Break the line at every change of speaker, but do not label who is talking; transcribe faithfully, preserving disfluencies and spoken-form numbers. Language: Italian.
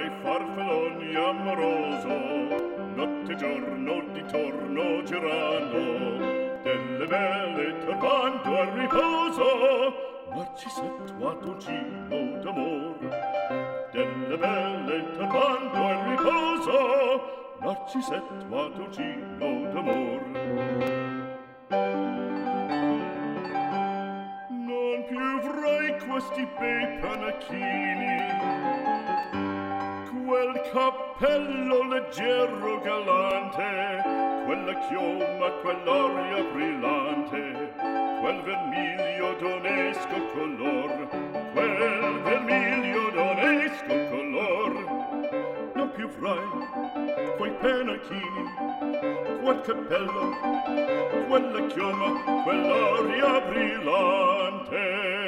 ai farfalloni amoroso, notte e giorno di torno girano, delle belle turbando al riposo, Narcisetto a dolcino d'amor. Delle belle turbando al riposo, Narcisetto a dolcino d'amor. Non più avrai questi bei panacchini, quel cappello leggero galante, quella chioma, quell'aria brillante, quel vermiglio d'onesco color, quel vermiglio d'onesco color. Non più avrai quei pennacchini, quel cappello, quella chioma, quell'aria brillante.